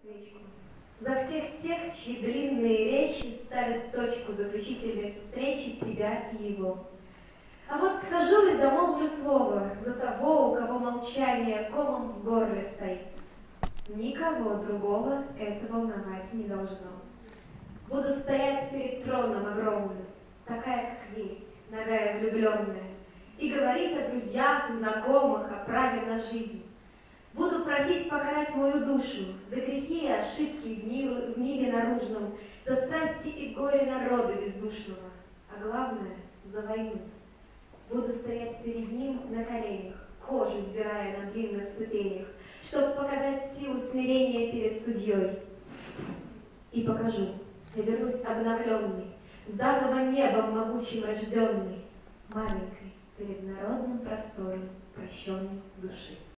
свечку. За всех тех, чьи длинные речи ставят точку заключительной встречи тебя и его. А вот схожу и замолвлю слово за того, у кого молчание комом в горле стоит. Никого другого это волновать не должно. Буду стоять перед троном огромным, такая, как есть, нагая влюбленная, и говорить о друзьях, знакомых, о праве на жизнь. Буду просить покарать мою душу за грехи и ошибки в мире наружном, за страсти и горе народа бездушного, а главное — за войну. Буду стоять перед ним на коленях, кожу сдирая на длинных ступенях, чтобы показать силу смирения перед судьей. И покажу, я вернусь обновленный, заново небом могучим рожденный, маленькой перед народным простором прощенной души.